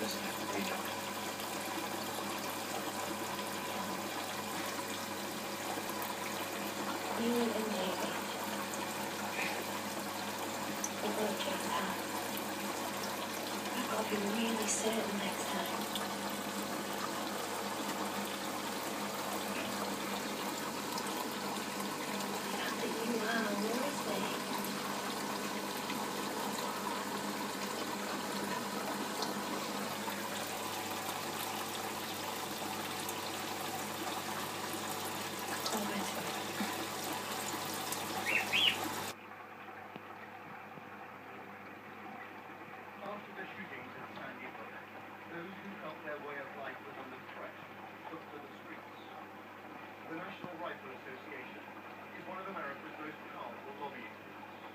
doesn't have to be done. You and David. We'll both get out. I've got to be really certain next time. The fact that you are worth me. After the shootings in Sandy Hook, those who felt their way of life was under threat took to the streets. The National Rifle Association is one of America's most powerful lobbying groups.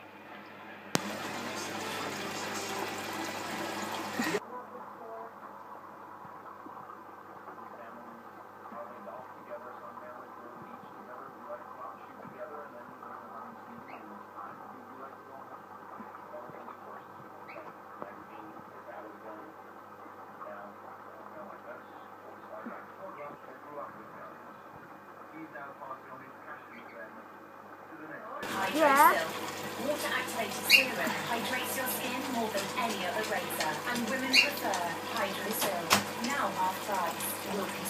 Yeah. Water-activated serum hydrates your skin more than any other razor, and women prefer Hydrosil. Now half price.